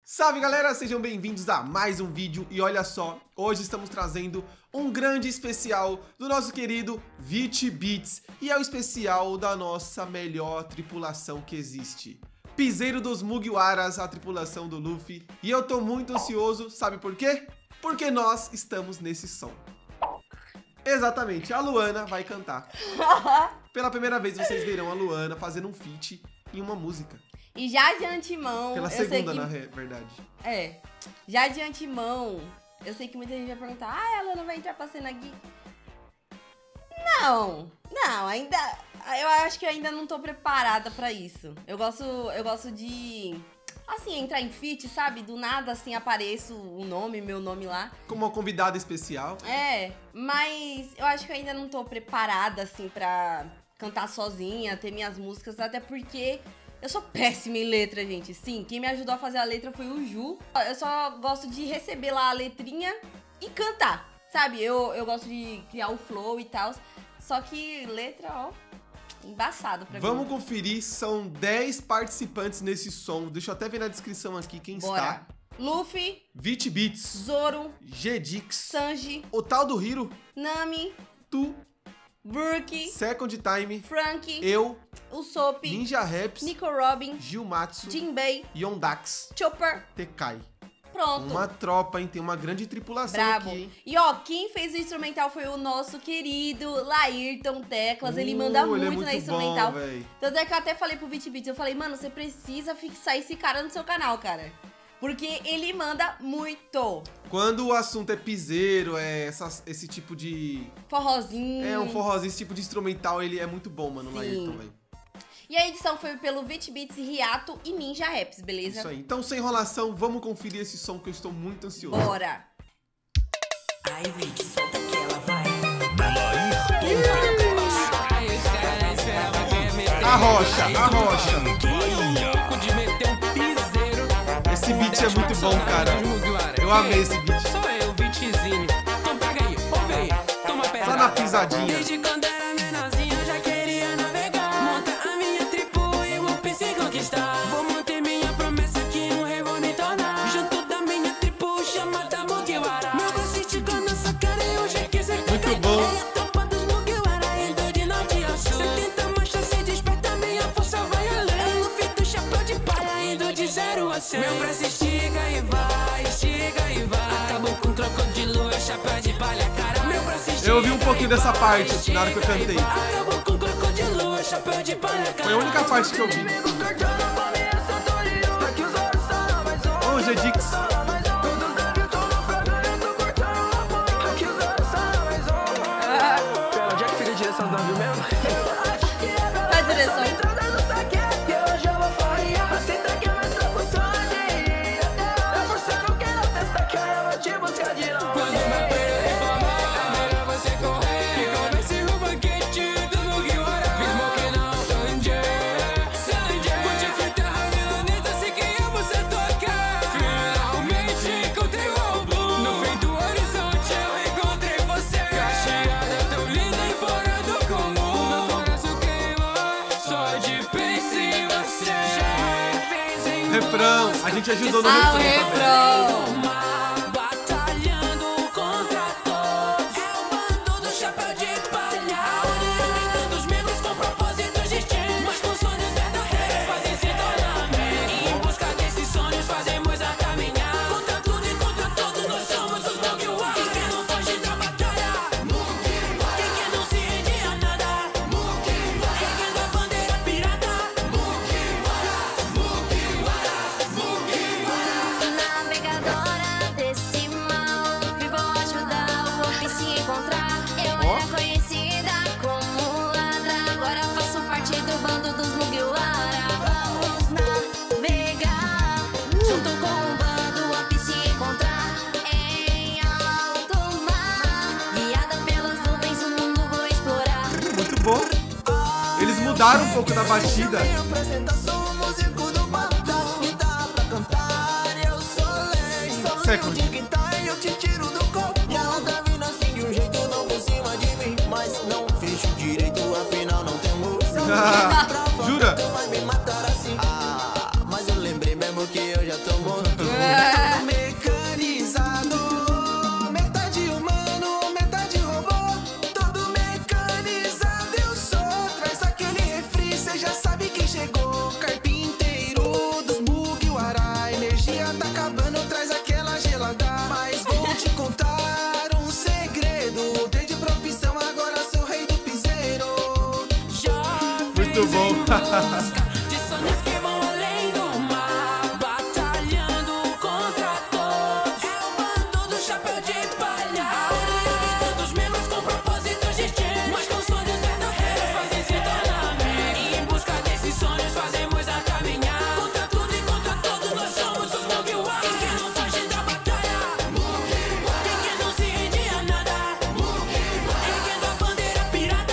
Salve galera, sejam bem-vindos a mais um vídeo e olha só, hoje estamos trazendo um grande especial do nosso querido VIT-Beats e é o especial da nossa melhor tripulação que existe. Piseiro dos Mugiwaras, a tripulação do Luffy, e eu tô muito ansioso, sabe por quê? Porque nós estamos nesse som. Exatamente, a Luana vai cantar. Pela primeira vez vocês verão a Luana fazendo um feat em uma música. E já de antemão... Pela segunda, na verdade. É. Já de antemão, eu sei que muita gente vai perguntar, ela não vai entrar pra cena geek? Não, ainda... Eu acho que eu ainda não tô preparada pra isso. Eu gosto de... Assim, entrar em feat, sabe? Do nada, assim, apareço o nome, meu nome lá. Como uma convidada especial. É, mas eu acho que eu ainda não tô preparada, assim, pra cantar sozinha, ter minhas músicas, até porque... Eu sou péssima em letra, gente. Sim, quem me ajudou a fazer a letra foi o Ju. Eu só gosto de receber lá a letrinha e cantar, sabe? Eu gosto de criar o flow e tal. Só que letra, ó, embaçado pra mim. Vamos conferir, são 10 participantes nesse som. Deixa eu até ver na descrição aqui quem está. Luffy, VIT-Beats, Zoro, Jedix, Sanji, o tal do Hiro, Nami, Tu, Brook, Second Time, Frank, eu, Usopp, Ninja Raps, Nico Robin, Gilmatsu, Jinbei, Yondax, Chopper. Tekai. Pronto. Uma tropa, hein? Tem uma grande tripulação Brabo. aqui, hein? E ó, quem fez o instrumental foi o nosso querido Laírton Teclas. Ele manda muito na instrumental. Bom, tanto é que eu até falei pro VIT-Beats, eu falei, mano, você precisa fixar esse cara no seu canal, cara. Porque ele manda muito. Quando o assunto é piseiro, é esse tipo de... Forrozinho. É, um forrozinho, esse tipo de instrumental, ele é muito bom, mano, o Laírton, velho. E a edição foi pelo VIT-Beats, Riato e Ninja Raps, beleza? Isso aí. Então, sem enrolação, vamos conferir esse som que eu estou muito ansioso. Bora. Ai, Vic, solta que ela vai. A rocha. Esse beat é muito bom, cara. Eu amei esse beat. Sou eu, Vitzinho. Então pega aí, ouve aí. Toma pedra. Só na pisadinha. Desde quando era menorzinho eu já queria navegar. Monta a minha tribo e vou se conquistar. Vou manter minha promessa que um rei vou me tornar. Junto da minha tribo chamada Mugiwara. Meu braço estica na nossa cara e hoje que você Muito bom. É a tropa dos Mugiwara, indo de norte a sul. 70 manchas se desperta, minha força vai além. É no fim do chapéu de palha, indo de 0 a 100. Meu braço estica e vai, estica e vai. Acabou com crocodilo, é chapéu de palha, cara. Meu braço estica. Eu ouvi um pouquinho dessa parte na hora que eu cantei. Acabou com crocodilo, é chapéu de palha, cara. Foi a única parte que eu vi. Ô, Jedix. Pera, onde é que fica a direção do navio mesmo? Tá a direção. Quando uma poeira reformar, é melhor você correr. Ficou nesse rumo quente do Mugiwara. Fiz smoke não, Sanjay. Vou te fritar, milanesa, se quem ama você tocar. Finalmente encontrei o robô. No fim do horizonte eu encontrei você. Cacheada tão linda e fora do comum. Meu coração queimou, só de pensar em você. Refrão. A gente ajudou no Ah, o refrão também. refrão. Batalhando contra todos. É o bando do chapéu de palha. A união dos membros com propósitos distintos. Mas com sonhos verdadeiros fazem se tornar menos. E em busca desses sonhos fazemos a caminhar. Contra tudo e contra todos nós somos os Mugiwara. Quem quer não foge da batalha? Mugiwara. Quem quer não se rende a nada? Mugiwara. Erguendo a bandeira pirata? Mugiwara. Mugiwara. Mugiwara. Navegadora desse mal, vim vou ajudar o Luffy se encontrar. Eu Ó. era conhecida como ladra, agora faço parte do bando dos Mugiwara. Vamos navegar junto com o bando, o Luffy se encontrar em alto mar. Guiada pelas nuvens, o mundo vou explorar. Muito bom. Eles mudaram um pouco da batida. Apresentação, o músico do bando. Me dá pra cantar, eu sou lei. Second. De guitarra eu te tiro do corpo. E ela tá vindo assim de um jeito não por cima de mim. Mas não fecho direito, afinal não tem música. Jura? Tu vai me matar assim. Ah, mas eu lembrei mesmo que eu já tô morto. busca de sonhos que vão além do mar, batalhando contra todos. É o bando do chapéu de palha. A união de tantos membros com propósitos distintos, mas com sonhos verdadeiros fazem se tornar amigos. E em busca desses sonhos fazemos a caminhar. Contra tudo e contra todos nós somos os Mugiwara. Quem que não foge da batalha? Quem que não se rende a nada? Erguendo a bandeira pirata.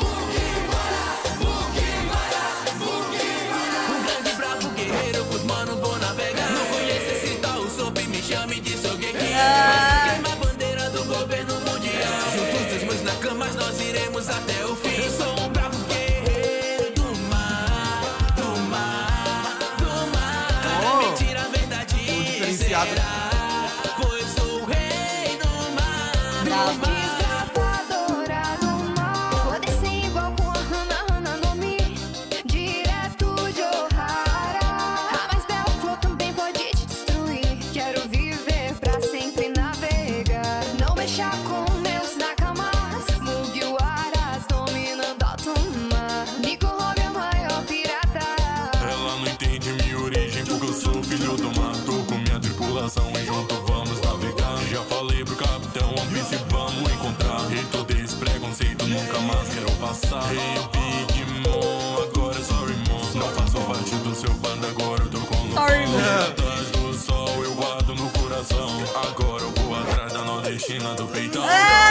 Um grande bravo guerreiro, com os manos vou navegar. Não conheço esse tal sopa e me chame de Sogeki. Faço queimar a bandeira do governo mundial. Juntos dos meus nakamas nós iremos até o fim. Eu sou um bravo guerreiro do mar, do mar, do mar. Cada mentira verdade diferenciado. será, pois sou o rei do mar, do mar. Desbravadora do mar, poder ser igual com a Hana no Mi, direto de Ohara. A mais bela flor também pode te destruir. Quero viver pra sempre navegar. Não mexer com meus nakamas, Mugiwaras dominando alto mar. Nico Robin é o maior pirata. Ela não entende minha origem, porque eu sou filho do mar. Tô com minha tripulação e junto vamos navegar. Já falei pro capitão, se vamos encontrar. E todo esse preconceito nunca mais quero passar. Hey Big Mom, agora sorry Mom. Não faço parte do seu bando, agora eu tô com o Sorry, Mom. Atrás do sol eu guardo no coração. Agora eu vou atrás da nordestina do peitão.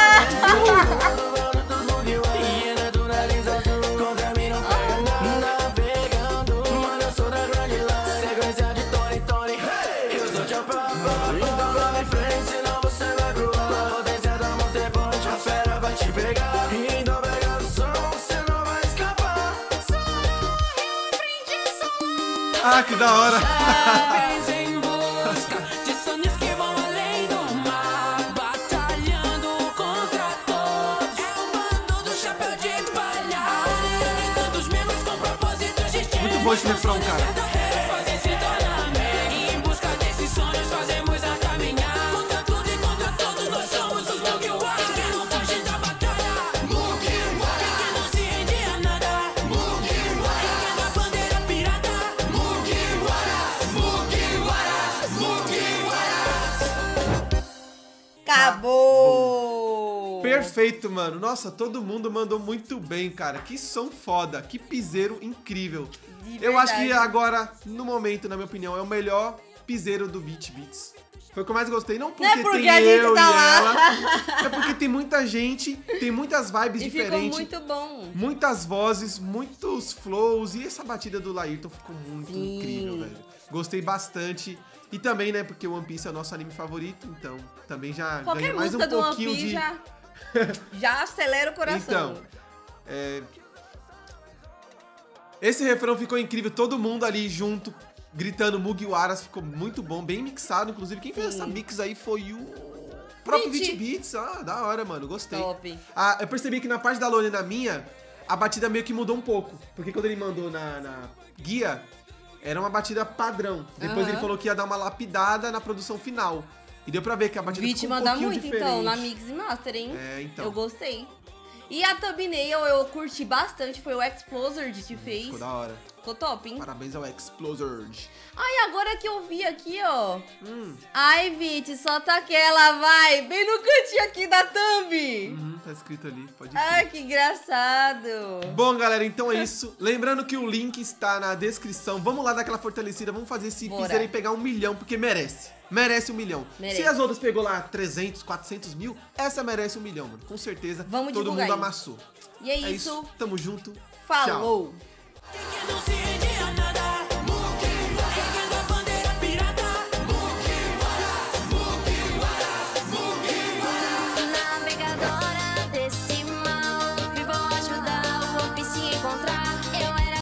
Hiena do nariz azul, contra mim não pega nada. Navegando, mano, eu sou da grande lá. Sequência de Tony, Tony, eu sou teu papá. Então lá em frente, senão você vai pro ar. Potência da Monster Punch, a fera vai te pegar. Indo pegar o som, você não vai escapar. Ah, que da hora. Jovens em busca de sonhos que vão além do mar, batalhando contra todos. É o bando do chapéu de palha. A união de tantos membros com propósitos distintos. Muito bom esse refrão, cara. Verdadeiros fazem se tornar amigos. E em busca desses sonhos fazemos a caminhar. Contra tudo e contra todos nós somos os Mugiwara. Quem que não foge da batalha? Mugiwara. Quem que não se rende a nada? Mugiwara. Erguendo a bandeira pirata. Mugiwara. Mugiwara. Mugiwara. Acabou! Perfeito, mano. Nossa, todo mundo mandou muito bem, cara. Que som foda, que piseiro incrível. De Eu acho que verdade. agora, no momento, na minha opinião, é o melhor piseiro do Beat Beats. Foi o que eu mais gostei. Não porque, Não é porque tem a gente eu tá e lá. ela. É porque tem muita gente, tem muitas vibes E diferentes. ficou muito bom. Muitas vozes, muitos flows. E essa batida do Laírton ficou muito Sim. incrível, velho. Gostei bastante. E também, né, porque o One Piece é o nosso anime favorito. Então, também já Qualquer ganha mais um música do One pouquinho Piece de... já acelera o coração. Então, esse refrão ficou incrível, todo mundo ali junto, gritando Mugiwaras, ficou muito bom, bem mixado, inclusive. Quem fez Sim. essa mix aí foi o próprio Vit. Vit Beats. Ah, da hora, mano, gostei. Top. Ah, eu percebi que na parte da Lone e na minha, a batida meio que mudou um pouco, porque quando ele mandou na guia, era uma batida padrão. Depois Aham. ele falou que ia dar uma lapidada na produção final. E deu pra ver que a batida Vit ficou um manda pouquinho muito, diferente. então, na Mix e Master, hein? É, então. Eu gostei. E a thumbnail eu curti bastante, foi o Explosard que fez. Ficou da hora. Ficou top, hein? Parabéns ao Explosard. Ai, agora que eu vi aqui, ó. Ai, Vit, solta aquela, vai. Bem no cantinho aqui da thumb. Tá escrito ali, pode ir. Ai, que engraçado. Bom, galera, então é isso. Lembrando que o link está na descrição. Vamos lá dar aquela fortalecida, vamos fazer esse Bora. piseiro e pegar 1 milhão, porque merece. Merece 1 milhão. Merece. Se as outras pegou lá 300, 400 mil, essa merece 1 milhão, mano. Com certeza. Vamos todo divulgar mundo isso. amassou. E é É isso. isso. Tamo junto. Falou. Tchau. Quem que não se